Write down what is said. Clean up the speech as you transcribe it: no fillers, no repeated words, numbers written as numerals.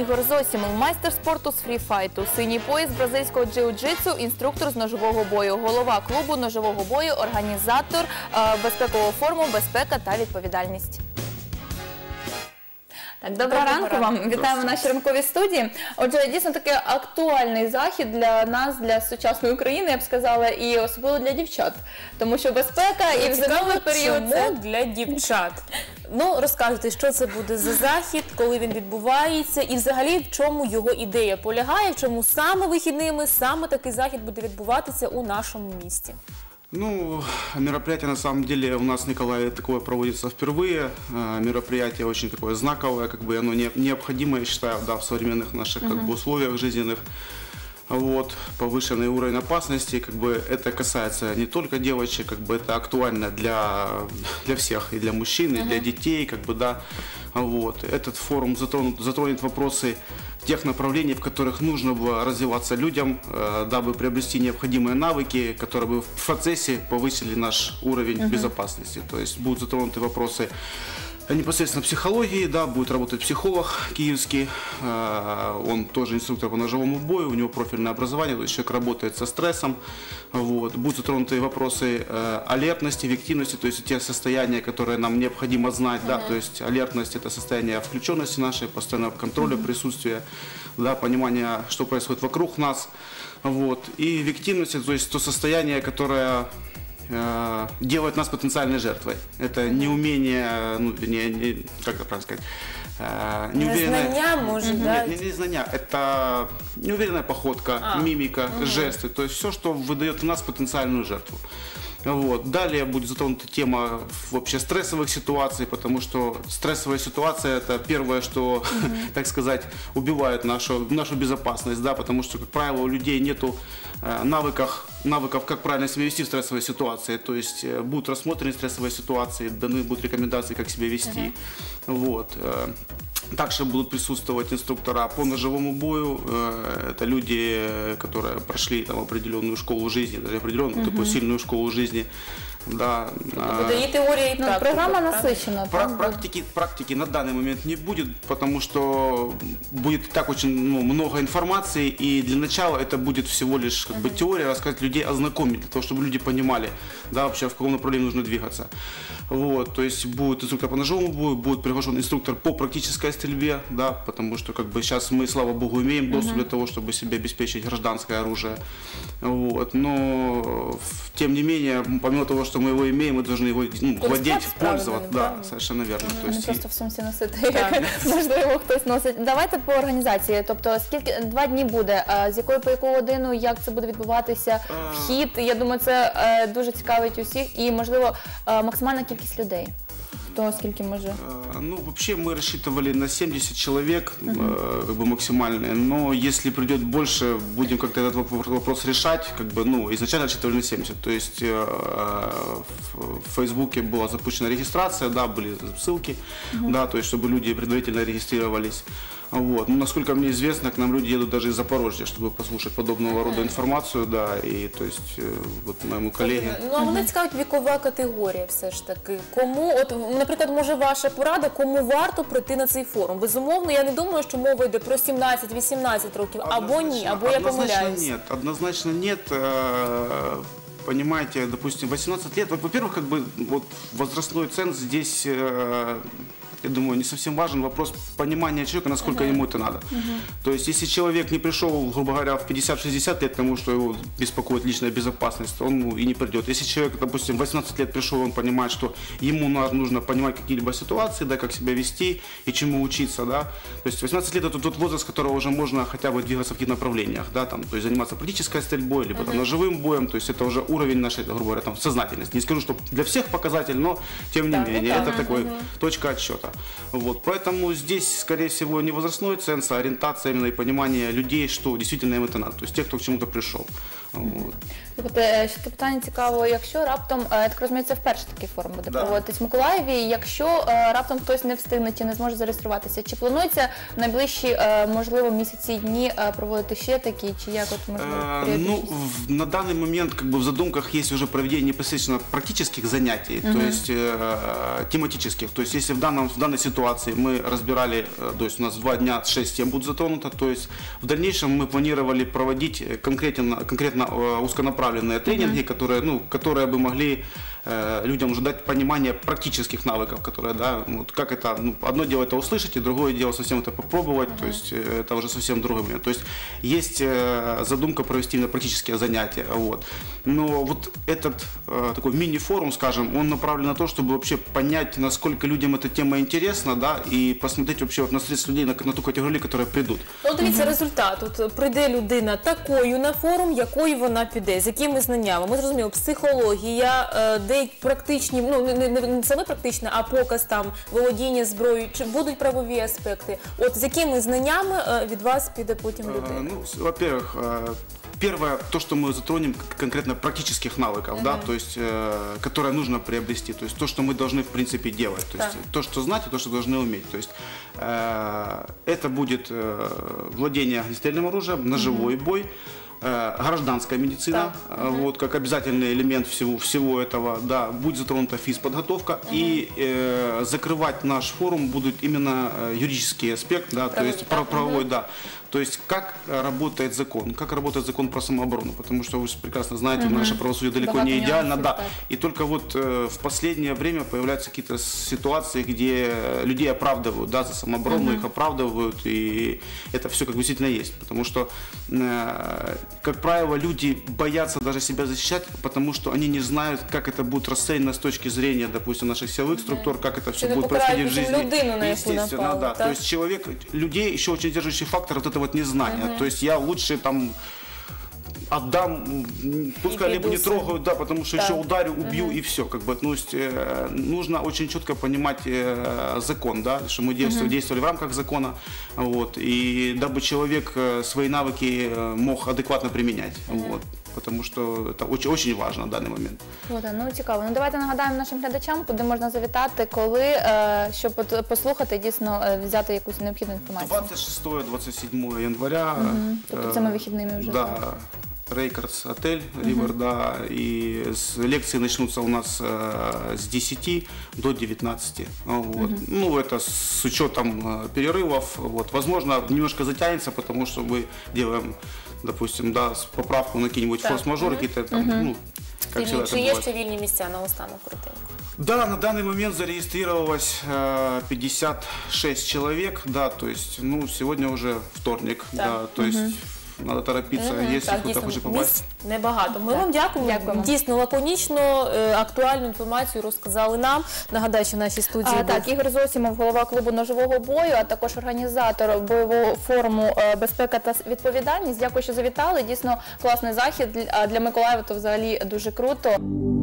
Ігор Зосімов, майстер спорту з фріфайту, синій пояс бразильського джиу-джитсу, інструктор з ножового бою, голова клубу ножового бою, організатор безпекового форуму «Безпека та відповідальність». Так, доброго ранку вам. Вітаємо в нашій ранковій студії. Отже, дійсно такий актуальний захід для нас, для сучасної України, я б сказала, і особливо для дівчат. Тому що безпека і в зимовий період це... Чому для дівчат? Ну, розкажете, що це буде за захід, коли він відбувається і взагалі в чому його ідея полягає, в чому саме вихідними, саме такий захід буде відбуватися у нашому місті? Ну, мероприятие на самом деле у нас в Николаеве такое проводится впервые. Мероприятие очень такое знаковое, как бы оно необходимое, я считаю, да, в современных наших как бы условиях жизненных. Вот, повышенный уровень опасности, как бы это касается не только девочек, как бы это актуально для всех, и для мужчин, и для детей, как бы, да. Вот, этот форум затронет вопросы тех направлений, в которых нужно было развиваться людям, дабы приобрести необходимые навыки, которые бы в процессе повысили наш уровень безопасности. То есть будут затронуты вопросы непосредственно психологии, да, будет работать психолог киевский, он тоже инструктор по ножевому бою, у него профильное образование, то есть человек работает со стрессом, вот. Будут затронуты вопросы алертности, эффективности, то есть те состояния, которые нам необходимо знать, да, то есть алертность — это состояние включенности нашей, постоянного контроля, присутствия, да, понимания, что происходит вокруг нас, вот. И эффективность — то есть то состояние, которое делает нас потенциальной жертвой. Это неумение, ну, как это правильно сказать, Незнання, може, да? Не знания, это неуверенная походка, мимика, жесты, то есть все, что выдает в нас потенциальную жертву. Вот. Далее будет затронута тема вообще стрессовых ситуаций, потому что стрессовая ситуация — это первое, что, так сказать, убивает нашу безопасность, да, потому что, как правило, у людей нету навыков, как правильно себя вести в стрессовой ситуации. То есть будут рассмотрены стрессовые ситуации, даны будут рекомендации, как себя вести. Вот. Также будут присутствовать инструктора по ножевому бою. Это люди, которые прошли там определенную школу жизни, даже определенную такую сильную школу жизни. Да. Буде і теорія, і практика. Програма насичена. Практики на данный момент не будет, потому что будет так очень много информации, и для начала это будет всего лишь как бы теория, рассказать людей, ознакомить, для того, чтобы люди понимали, да, вообще в каком направлении нужно двигаться. Вот, то есть будет инструктор по ножевому бою, будет приглашен инструктор по практической стрельбе, да, потому что как бы сейчас мы, слава богу, имеем доступ для того, чтобы себе обеспечить гражданское оружие. Вот, но тем не менее, помимо того, что мы его имеем, мы должны его владеть, пользоваться. Да, совершенно верно. Не просто в сумці носити, як можливо хтось носить. Давайте по організації, тобто скільки, 2 дні буде, з якої по яку годину, як це буде відбуватися, вхід, я думаю, це дуже цікавить усіх і, можливо, максимальна кількість людей. То сколько може? Ну, вообще мы рассчитывали на 70 человек, как бы максимальные, но если придет больше, будем как-то этот вопрос решать, как бы, ну, изначально рассчитывали на 70, то есть в Фейсбуке была запущена регистрация, да, были ссылки, да, то есть чтобы люди предварительно регистрировались. Вот. Ну, насколько мне известно, к нам люди едут даже из Запорожья, чтобы послушать подобного рода информацию, да, и то есть вот моему коллеге. Ну, а мене цікавить вікова категорія все ж таки. Кому, от, наприклад, може ваша порада, кому варто прийти на цей форум? Безумовно, я не думаю, що мова йде про 17-18 років, або ні, або я помиляюсь. Однозначно нет. Понимаете, допустим, 18 лет, во-первых, как бы вот возрастной ценз здесь, я думаю, не совсем важен вопрос понимания человека, насколько ему это надо. То есть, если человек не пришел, грубо говоря, в 50-60 лет, потому что его беспокоит личная безопасность, он и не придет. Если человек, допустим, 18 лет пришел, он понимает, что ему нужно понимать какие-либо ситуации, да, как себя вести и чему учиться, да. То есть 18 лет — это тот возраст, которого уже можно хотя бы двигаться в каких-то направлениях, да, там, то есть заниматься практической стрельбой, либо там, ножевым боем, то есть это уже уровень нашей, грубо говоря, там, сознательности. Не скажу, что для всех показатель, но тем не менее, это такой точка отсчета. Вот, поэтому здесь, скорее всего, не возрастной ценз, а ориентация именно и понимание людей, что действительно им это надо, то есть тех, кто к чему-то пришел. Вот. Ще це питання цікаво, якщо раптом, я так розумію, це вперше такий форум буде Да. проводитись в Миколаєві, якщо раптом хтось не встигне чи не зможе зареєструватися, чи планується в найближчі, можливо, місяці і дні проводити ще такі, чи як от можливо? Ну, на данный момент как бы в задумках есть уже проведение непосредственно практических занятий, то есть тематических. То есть если в данной ситуации мы разбирали, то есть у нас 2 дня 6 тем будет затронуто, то есть в дальнейшем мы планировали проводить конкретно узконаправленные тренинги, которые бы могли людям уже дать понимание практических навыков, которые, да, вот как это, ну, одно дело это услышать, и другое дело совсем это попробовать, то есть это уже совсем другой момент. То есть есть задумка провести именно практические занятия, вот. Но вот этот такой мини-форум, скажем, он направлен на то, чтобы вообще понять, насколько людям эта тема интересна, да, и посмотреть вообще вот на средств людей, на ту категорию, которые придут. Ну, дивіться, результат. От прийде людина такою на форум, якою вона піде, з якими знаннями. Ми зрозуміли, психологія, деякі практичні, ну не саме практичне, а показ там, володіння зброєю, чи будуть правові аспекти. От з якими знаннями від вас піде потім людина? Ну, во-первых, первое, то, что мы затронем конкретно практических навыков, да, то есть, которые нужно приобрести, то есть то, что мы должны в принципе делать, то есть то, что знать и то, что должны уметь, то есть это будет владение огнестрельным оружием, ножевой бой, гражданская медицина, вот, как обязательный элемент всего этого, да, будет затронута физподготовка, и закрывать наш форум будут именно юридический аспект, да, то есть правовой, да. То есть как работает закон про самооборону, потому что вы же прекрасно знаете, наше правосудие далеко не идеально, да. И только вот в последнее время появляются какие-то ситуации, где людей оправдывают, да, за самооборону, их оправдывают, и это все как бы действительно есть, потому что, как правило, люди боятся даже себя защищать, потому что они не знают, как это будет расценено с точки зрения, допустим, наших силовых структур, как это все будет происходить в жизни. Естественно, да. То есть людей еще очень держащий фактор вот это вот незнание. То есть я лучше там отдам, пускай либо не трогают, да, потому что еще ударю, убью и все. Как бы, ну, нужно очень четко понимать закон, да, что мы действовали в рамках закона, вот, и дабы человек свои навыки мог адекватно применять. Вот. Тому що це дуже важливо на даний момент. Ну, цікаво. Ну, давайте нагадаємо нашим глядачам, куди можна завітати, коли, щоб послухати, дійсно взяти якусь необхідну інформацію. 26-27 января. Тобто цими вихідними вже. Да. Рейкардс отель, Ривер, да, и лекции начнутся у нас с 10 до 19. Вот. Ну, это с учетом перерывов. Вот. Возможно, немножко затянется, потому что мы делаем, допустим, да, поправку на какие-нибудь форс-мажоры, какие-то там, ну, как всегда Чи є ще вільні місця на останок коротенько? Да, на данный момент зарегистрировалось 56 человек, да, то есть, ну, сегодня уже вторник, да, то есть надо торопиться, если кто-то хочет попасть. Небагато. Ми вам дякуємо. Дійсно, лаконічно, актуальну інформацію розказали нам. Нагадаю, що в нашій студії був... Так, Ігор Зосимов, голова клубу ножового бою, а також організатор бойового форуму «Безпека та відповідальність». Дякую, що завітали. Дійсно, класний захід. Для Миколаєва то взагалі дуже круто.